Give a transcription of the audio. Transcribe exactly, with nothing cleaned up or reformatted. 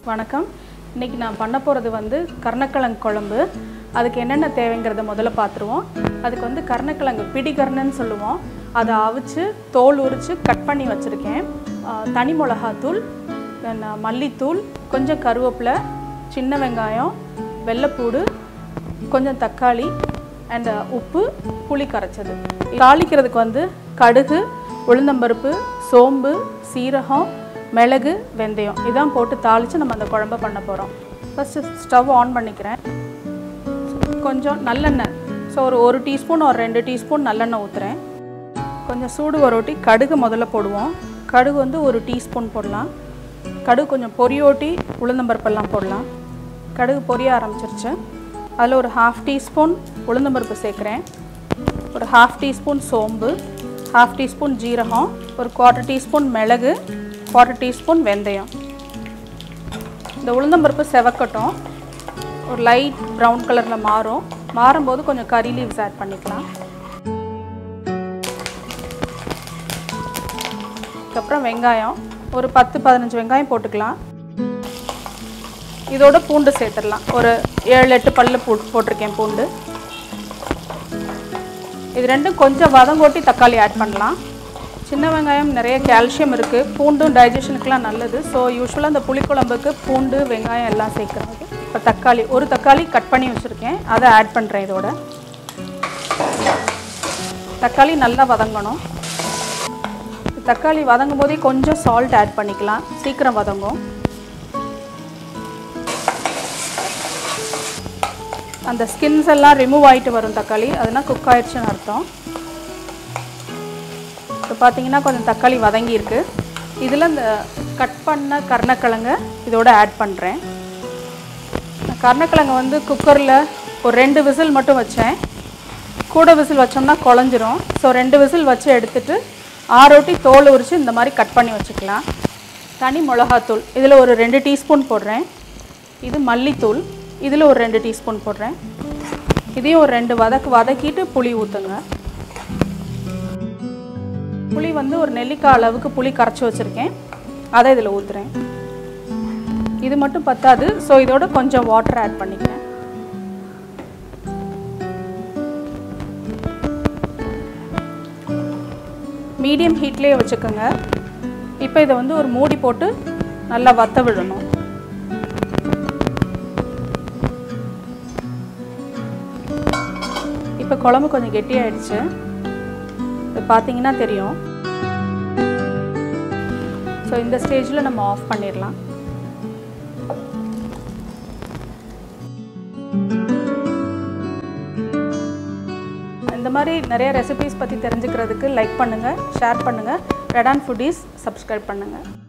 வணக்கம். இன்னைக்கு நான் பண்ண போகிறது வந்து கருணக்கிழங்கு குழம்பு. அதுக்கு என்னென்ன தேவைங்கிறத முதல்ல பார்த்துருவோம். அதுக்கு வந்து கருணக்கிழங்கு பிடிகருணன்னு சொல்லுவோம். அதை அவிச்சு தோல் உரித்து கட் பண்ணி வச்சுருக்கேன். தனி மிளகாத்தூள், தென் மல்லித்தூள், கொஞ்சம் கருவேப்பிலை, சின்ன வெங்காயம், வெள்ளைப்பூடு, கொஞ்சம் தக்காளி அண்ட் உப்பு, புளி கரைச்சது. தாளிக்கிறதுக்கு வந்து கடுகு, உளுந்தம்பருப்பு, சோம்பு, சீரகம், மிளகு, வெந்தயம் இதான் போட்டு தாளித்து நம்ம அந்த குழம்பை பண்ண போகிறோம். ஃபஸ்ட்டு ஸ்டவ் ஆன் பண்ணிக்கிறேன். கொஞ்சம் நல்லெண்ணெய், ஸோ ஒரு ஒரு டீஸ்பூன் ஒரு ரெண்டு டீஸ்பூன் நல்லெண்ணெய் ஊற்றுறேன். கொஞ்சம் சூடு வரோட்டி கடுகு முதல்ல போடுவோம். கடுகு வந்து ஒரு டீஸ்பூன் போடலாம். கடுகு கொஞ்சம் பொரியோட்டி உளுந்தம்பருப்பெல்லாம் போடலாம். கடுகு பொரிய ஆரம்பிச்சிருச்சு. அதில் ஒரு ஹாஃப் டீஸ்பூன் உளுந்தம்பருப்பு சேர்க்குறேன். ஒரு ஹாஃப் டீஸ்பூன் சோம்பு, ஹாஃப் டீஸ்பூன் ஜீரகம், ஒரு குவார்ட்டர் டீஸ்பூன் மிளகு, குவார்ட்டர் டீஸ்பூன் வெந்தயம். இந்த உளுந்தம்பருப்பு செவக்கட்டும். ஒரு லைட் ப்ரௌன் கலரில் மாறும். மாறும்போது கொஞ்சம் கறி லீவ்ஸ் ஆட் பண்ணிக்கலாம். அதுக்கப்புறம் வெங்காயம் ஒரு பத்து பதினஞ்சு வெங்காயம் போட்டுக்கலாம். இதோட பூண்டு சேர்த்துடலாம். ஒரு ஏழு எட்டு பல்லு பூ போட்டிருக்கேன் பூண்டு. இது ரெண்டும் கொஞ்சம் வதங்கோட்டி தக்காளி ஆட் பண்ணலாம். சின்ன வெங்காயம் நிறைய கால்சியம் இருக்குது, பூண்டும் டைஜஷனுக்குலாம் நல்லது. ஸோ யூஸ்வலாக அந்த புளிக்குழம்புக்கு பூண்டு வெங்காயம் எல்லாம் சேர்க்குறாங்க. இப்போ தக்காளி ஒரு தக்காளி கட் பண்ணி வச்சுருக்கேன், அதை ஆட் பண்ணுறேன். இதோட தக்காளி நல்லா வதங்கணும். தக்காளி வதங்கும் போதே கொஞ்சம் சால்ட் ஆட் பண்ணிக்கலாம், சீக்கிரம் வதங்கும். அந்த ஸ்கின்ஸ் எல்லாம் ரிமூவ் ஆகிட்டு வரும் தக்காளி, அதனால் குக் ஆயிடுச்சுன்னு அர்த்தம். இப்போ பார்த்தீங்கன்னா கொஞ்சம் தக்காளி வதங்கியிருக்கு. இதில் இந்த கட் பண்ண கருணக்கிழங்கை இதோட ஆட் பண்ணுறேன். கருணக்கிழங்கு வந்து குக்கரில் ஒரு ரெண்டு விசில் மட்டும் வச்சேன். கூட விசில் வச்சோம்னா குழஞ்சிரும். ஸோ ரெண்டு விசில் வச்சு எடுத்துகிட்டு ஆரோட்டி தோல் உரித்து இந்த மாதிரி கட் பண்ணி வச்சுக்கலாம். தனி மிளகாத்தூள் இதில் ஒரு ரெண்டு டீஸ்பூன் போடுறேன். இது மல்லித்தூள், இதில் ஒரு ரெண்டு டீஸ்பூன் போடுறேன். இதையும் ஒரு ரெண்டு வதக்கு வதக்கிட்டு புளி ஊற்றுங்க. புளி வந்து ஒரு நெல்லிக்காய் அளவுக்கு புளி கரைச்சி வச்சுருக்கேன், அதை இதில் ஊற்றுறேன். இது மட்டும் பத்தாது, ஸோ இதோட கொஞ்சம் வாட்டர் ஆட் பண்ணிக்கிறேன். மீடியம் ஹீட்லேயே வச்சுக்கோங்க. இப்போ இதை வந்து ஒரு மூடி போட்டு நல்லா வத்த விடணும். இப்போ குழம்பு கொஞ்சம் கெட்டியாயிடுச்சு, இது பார்த்தீங்கன்னா தெரியும். ஸோ இந்த ஸ்டேஜில் நம்ம ஆஃப் பண்ணிடலாம். இந்த மாதிரி நிறைய ரெசிபீஸ் பற்றி தெரிஞ்சுக்கிறதுக்கு லைக் பண்ணுங்கள், ஷேர் பண்ணுங்கள். ரெடான் ஃபுட்டீஸ் சப்ஸ்கிரைப் பண்ணுங்கள்.